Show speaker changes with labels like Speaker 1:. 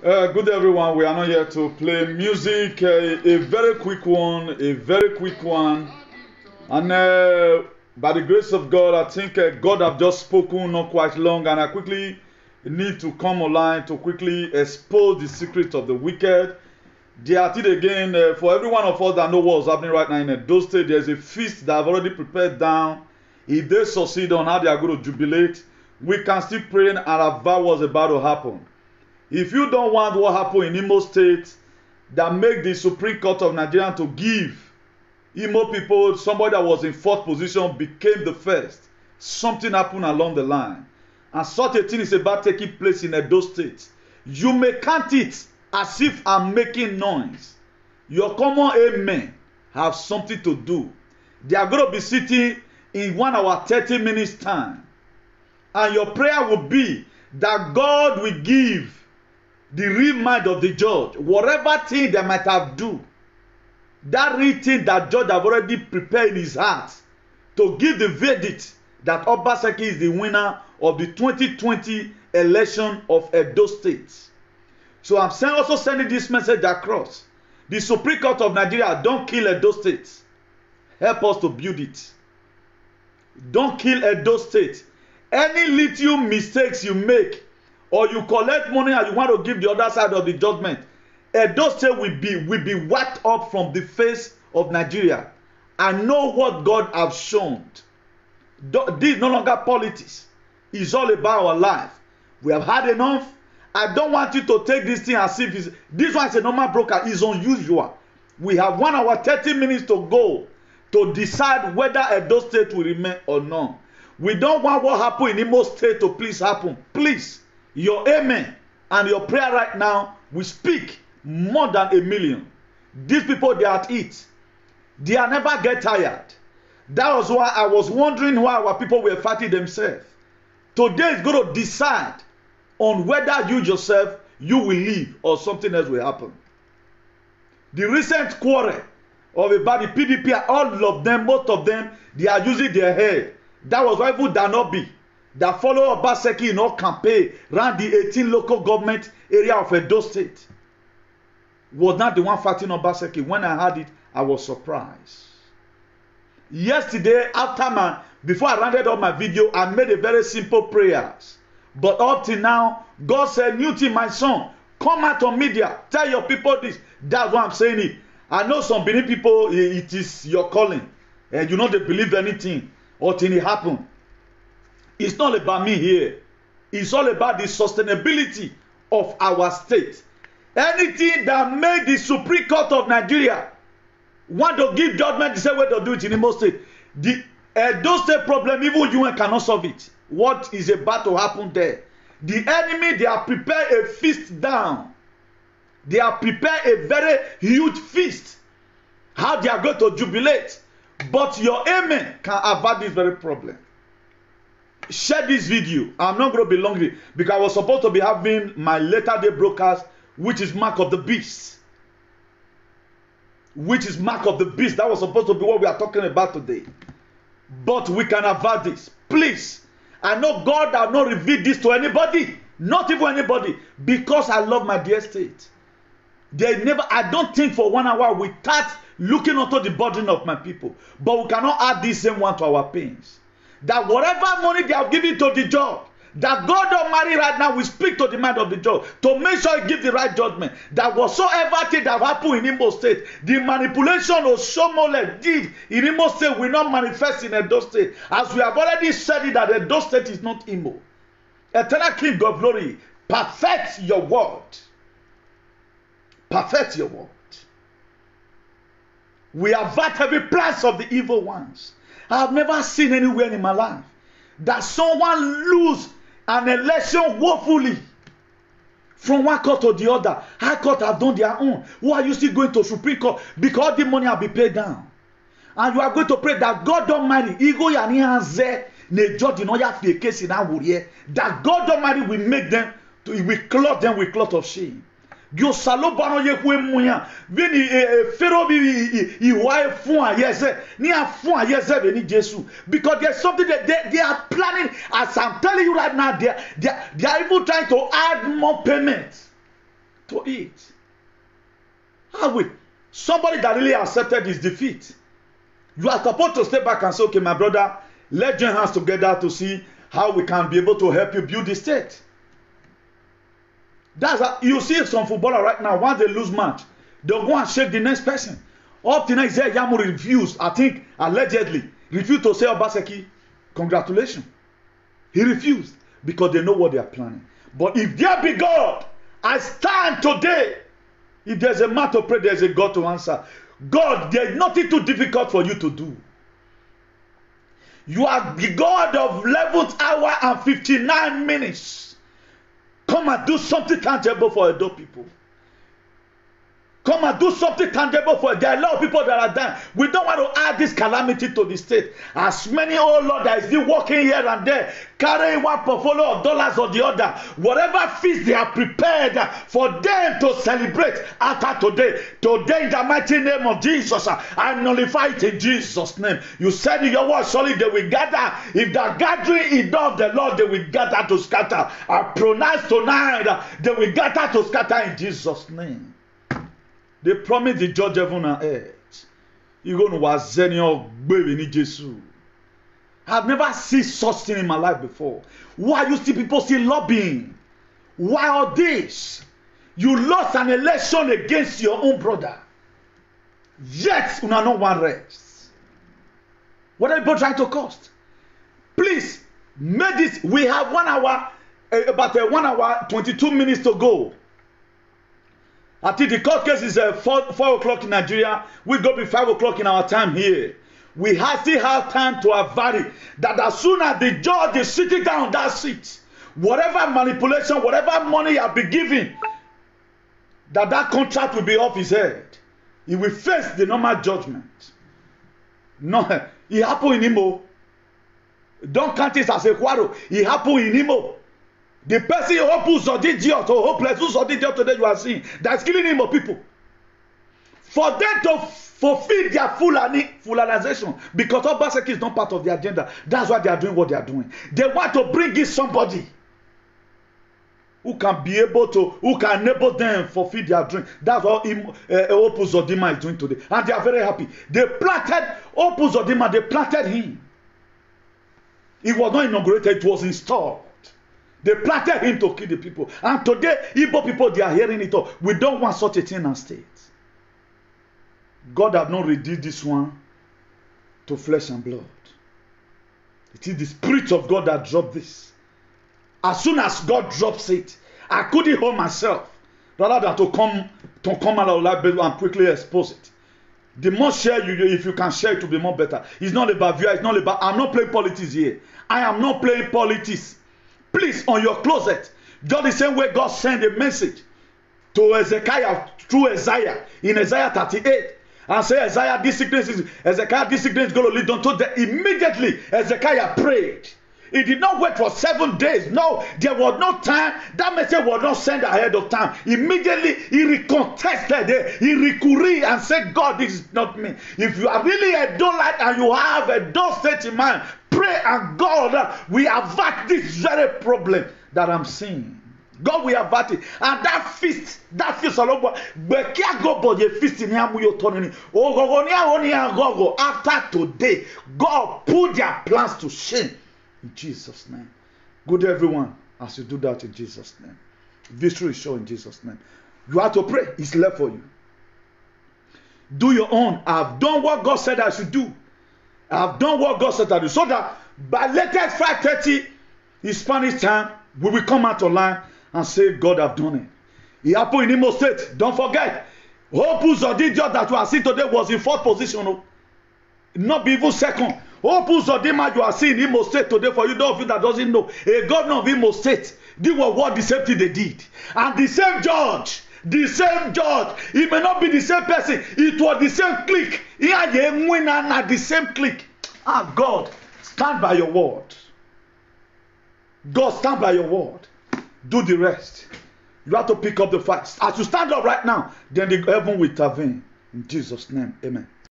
Speaker 1: Good everyone. We are not here to play music. A very quick one. A very quick one. And by the grace of God, I think God have just spoken not quite long, and I quickly need to come online to quickly expose the secret of the wicked. They are it again for every one of us that know what's happening right now in Edo State. There's a feast that I've already prepared down. If they succeed on how they are going to jubilate, we can still pray and about what's about to happen. If you don't want what happened in Imo State that make the Supreme Court of Nigeria to give Imo people, somebody that was in fourth position became the first, something happened along the line. And such a thing is about taking place in Edo State. You may count it as if I'm making noise. Your common amen have something to do. They are going to be sitting in 1 hour 30 minutes time. And your prayer will be that God will give the real mind of the judge, whatever thing they might have do, that real thing that judge have already prepared in his heart to give the verdict that Obaseki is the winner of the 2020 election of Edo State. So I'm also sending this message across. The Supreme Court of Nigeria, don't kill Edo State. Help us to build it. Don't kill Edo State. Any little mistakes you make, or you collect money and you want to give the other side of the judgment, Edo State will be wiped up from the face of Nigeria. I know what God has shown. This is no longer politics. It's all about our life. We have had enough. I don't want you to take this thing as if it's, this one is a normal broker. It's unusual. We have 1 hour 30 minutes to go to decide whether Edo State will remain or not. We don't want what happened in Imo State to please happen. Please. Your amen and your prayer right now will speak more than 1 million. These people, they are at it. They are never get tired. That was why I was wondering why our people were fighting themselves. Today is going to decide on whether you yourself, you will leave or something else will happen. The recent quarrel about the PDP, all of them, most of them, they are using their head. That was why even Danobi, that follow Obaseki in all campaign around the 18 local government area of Edo State, was not the one fighting Obaseki. When I heard it, I was surprised. Yesterday, before I rounded up my video, I made a very simple prayers. But up till now, God said, Newton, my son, come out on media, tell your people this. That's why I'm saying it. I know some Benin people, it is your calling, and you know they believe anything until it happen. It's not about me here. It's all about the sustainability of our state. Anything that made the Supreme Court of Nigeria want to give judgment the same way to do it in Imo State. The Edo State problem, even UN cannot solve it. What is about to happen there? The enemy, they are prepared a feast down. They are prepared a very huge feast. How they are going to jubilate. But your amen can avert this very problem. Share this video. I'm not going to be long here because I was supposed to be having my later day broadcast, which is Mark of the Beast. Which is Mark of the Beast. That was supposed to be what we are talking about today. But we can avert this. Please. I know God has not revealed this to anybody. Not even anybody. Because I love my dear state. I don't think for 1 hour we start looking onto the burden of my people. But we cannot add this same one to our pains. That whatever money they have given to the judge, that God Almighty right now will speak to the mind of the judge to make sure he gives the right judgment. That whatsoever thing that happened in Imo State, the manipulation of Shomole did in Imo State will not manifest in Edo State. As we have already said it, that Edo State is not Imo. Eternal King of Glory, perfect your word. Perfect your word. We avert every plans of the evil ones. I have never seen anywhere in my life that someone lose an election woefully from one court to the other. High court have done their own. Why are you still going to Supreme Court? Because the money will be paid down. And you are going to pray that God Almighty, that God Almighty will make them, will clothe them with cloth of shame. Yo salo bano ye kwe muya vini fero bi iwa fun ayese ni afun ayese be ni Jesus, because there's something that they are planning. As I'm telling you right now, they are even trying to add more payments to it. How will somebody that really accepted his defeat? You are supposed to step back and say, okay, my brother, let's join hands together to see how we can be able to help you build the state. That's how, you see some footballer right now, once they lose match, they'll go and shake the next person. Up to next year, Yamu refused, I think, allegedly, refused to say Obaseki, congratulations. He refused because they know what they are planning. But if there be God, I stand today. If there's a man to pray, there's a God to answer. God, there's nothing too difficult for you to do. You are the God of 11th hour and 59 minutes. Come and do something tangible for Edo people. Come and do something tangible for it. There are a lot of people that are dying. We don't want to add this calamity to the state. As many, oh Lord, that is still working here and there, carrying one portfolio of dollars or the other, whatever feast they are prepared for them to celebrate after today. Today, in the mighty name of Jesus, I nullify it in Jesus' name. You said in your word, surely they will gather. If the gathering is not of the Lord, they will gather to scatter. I pronounce tonight, they will gather to scatter in Jesus' name. They promised the judge heaven and earth. You're going to was senior baby in Jesus. I've never seen such thing in my life before. Why you see people still lobbying? Why all this? You lost an election against your own brother. Yet, you are not one rest. What are people trying to cost? Please, make this. We have 1 hour, about 1 hour, 22 minutes to go. I think the court case is 4 o'clock in Nigeria. We go be 5 o'clock in our time here. We still have time to vary that as soon as the judge is sitting down on that seat, whatever manipulation, whatever money you have been given, that contract will be off his head. He will face the normal judgment. No, it happened in Imo. Don't count it as a quarrel. It happened in Imo. The person who's idiot or hopeless, who's idiot today you are seeing, that's killing him of people. For them to fulfill their fulanization, because Obaseki is not part of the agenda. That's why they are doing what they are doing. They want to bring in somebody who can be able to, who can enable them fulfill their dream. That's what Opus Zodima is doing today. And they are very happy. They planted Opus Zodima, they planted him. It was not inaugurated, it was installed. They planted him to kill the people. And today, Igbo people, they are hearing it all. We don't want such a thing as state. God has not redeemed this one to flesh and blood. It is the Spirit of God that dropped this. As soon as God drops it, I couldn't hold myself rather than to come out of life and quickly expose it. The more share you, if you can share it, will be more better. It's not about view, it's not about, I'm not playing politics here. I am not playing politics. Please, on your closet, just the same way God sent a message to Ezekiah through Isaiah in Isaiah 38 and say, Isaiah, this sickness is going to lead on to the immediately Ezekiah prayed. He did not wait for 7 days. No, there was no time. That message was not sent ahead of time. Immediately, he recontested it. He recurred and said, God, this is not me. If you are really a Dolite and you have a dull state in mind, pray and God will avert this very problem that I'm seeing. God will avert it. And that feast all over, after today, God put their plans to shame. In Jesus' name. Good everyone, as you do that in Jesus' name. Victory is sure in Jesus' name. You have to pray. It's left for you. Do your own. I've done what God said I should do. I've done what God said I do. So that by latest 5:30 Hispanic time, we will come out online and say, God have done it. It happened in Imo State. Don't forget. Opus Zodima that you are seeing today was in 4th position. Not be even second. Opus Zodima you are seeing in Imo State today, for you those of you that doesn't know, a governor of Imo State did what the same thing they did. And the same judge, it may not be the same person, it was the same clique. The same clique. Ah, God, stand by your word. God, stand by your word. Do the rest. You have to pick up the facts. As you stand up right now, then the heaven will intervene. In Jesus' name, amen.